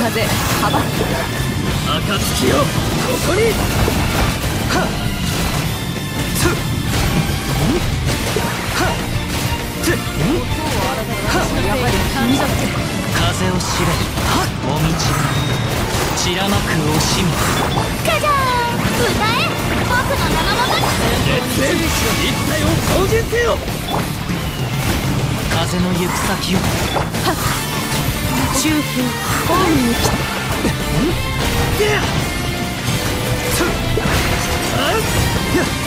風幅暁よ、ここに。はっつっはっつっやはり君だって。 風を知れもみち散らまく惜しみ。 カジャー歌え僕の名のもとに。 熱戦一体を公言せよ。 風の行く先を中風恩に来た。 でやつっあっやっ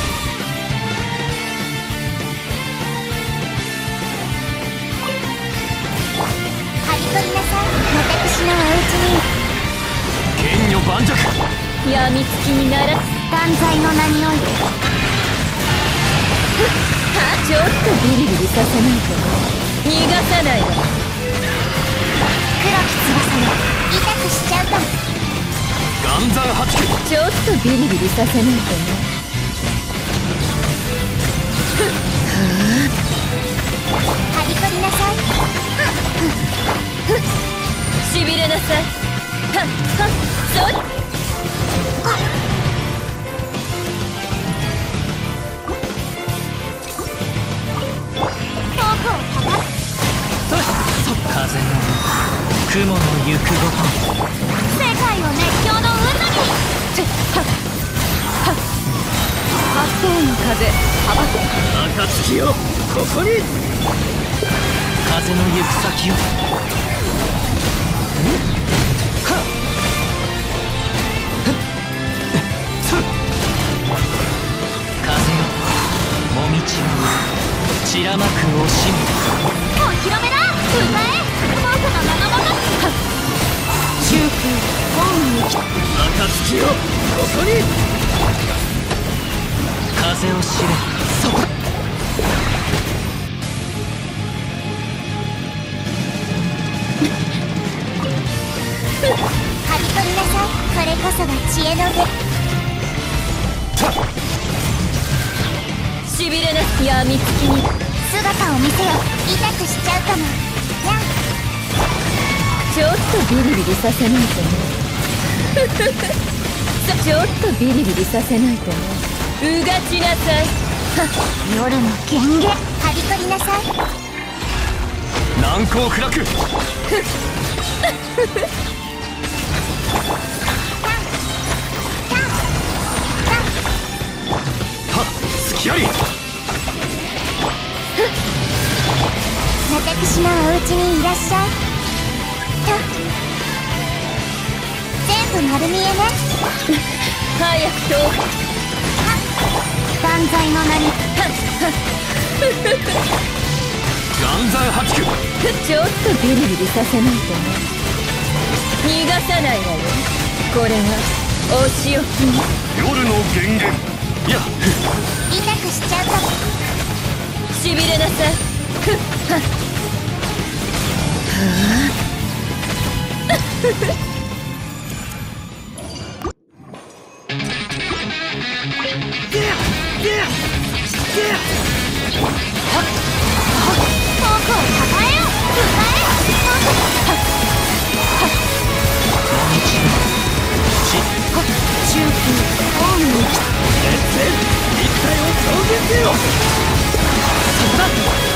張り取りなさい私のお家に。 剣女盤石。 やみつきになら断罪の名において。 ちょっとビリビリさせないと逃がさないわ。 黒き翼よ痛くしちゃうかも。 岩山八九。 ちょっとビリビリさせないとね。 張り取りなさい。 しびれなさい。はっはっそう遠くをたたく。 風の雲の行くごと世界を熱狂の渦に。 八方の風幅暁よ、ここに。 風の行く先を風よもみち散らまく惜しみ。 お披露目だ歌え僕の名のもとに。 中風恩に来た。 暁よ、ここに。 風を知れそこ張り取りなさいこれこそが知恵の手。 しびれなやみつきに姿を見せよ痛くしちゃうかも。にゃんちょっとビリビリさせないとね。ちょっとビリビリさせないとね。うがちなさい。 夜の権限張り取りなさい。 難攻不落。はっ隙あり。 私のお家にいらっしゃい。全部丸見えね。 早くと断罪の名に。 岩山八九。 ちょっとビリビリさせないとね。逃がさないわよ。これはお仕置きに。 夜の源源。いや痛くしちゃうかも。 しびれなさい。 遠くを抱えよ歌え中風恩に来た。 熱戦一体を表現せよ。そこだ。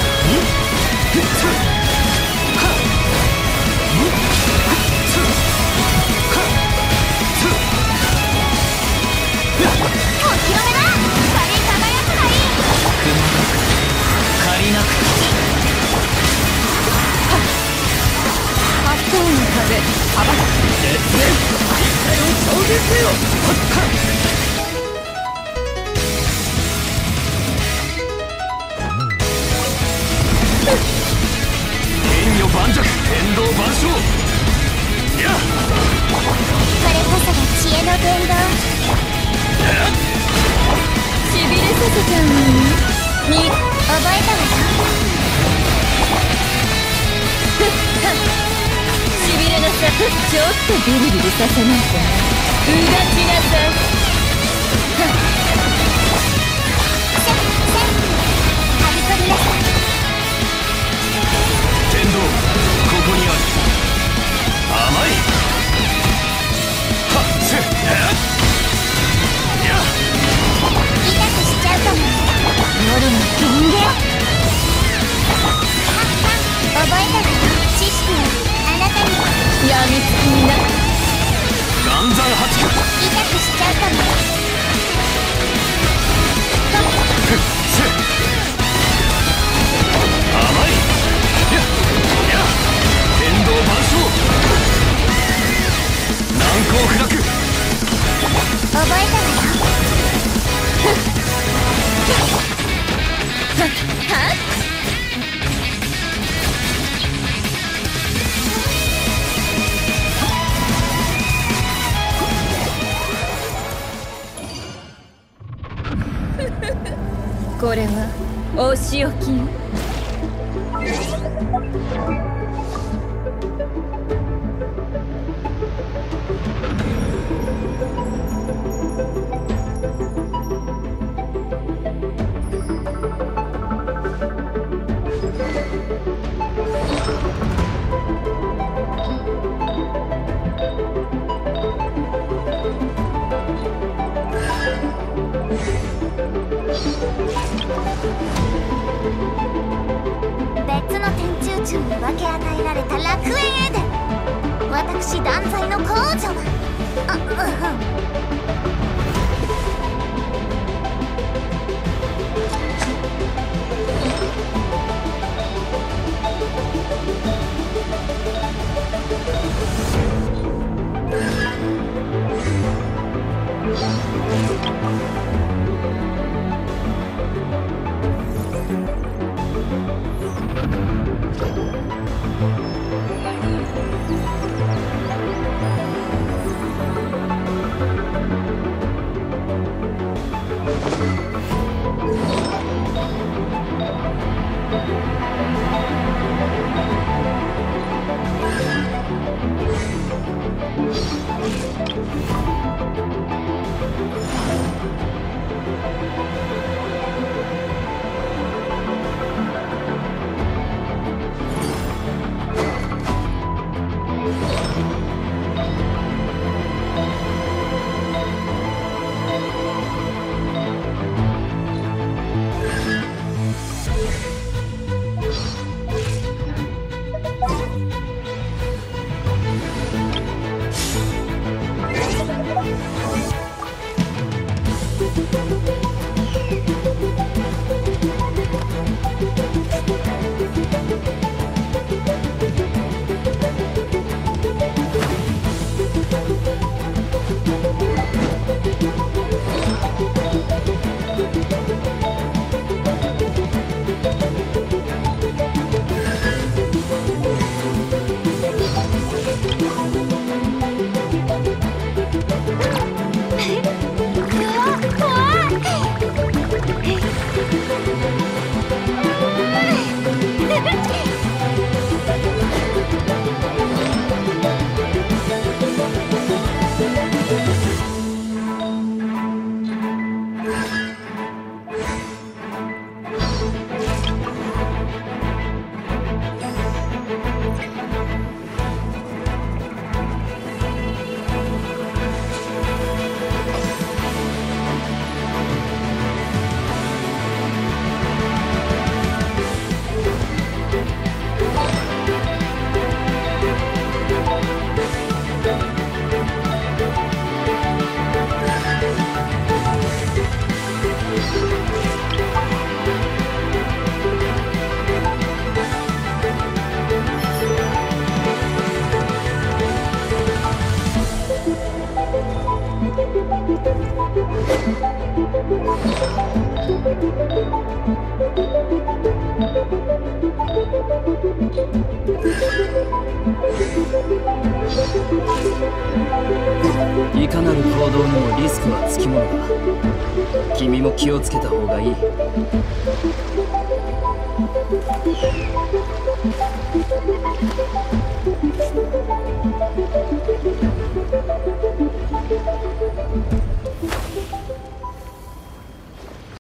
お披露目だ光り輝くがいい。 借りなく八方の風幅熱戦一体を表現せよ。剣女盤石天道万象。いやこれこそが知恵の伝道。 しびれさせちゃうのに。 覚えたわよ。 しびれなさい。ちょっとビリビリさせないとね。うがちなさい。 張り取りなさい。 天道ここにある。甘い。 これはお仕置きよ。 別の天中宙に分け与えられた楽園エデン、私断罪の皇女はいかなる行動にもリスクはつきものだ。君も気をつけた方がいい。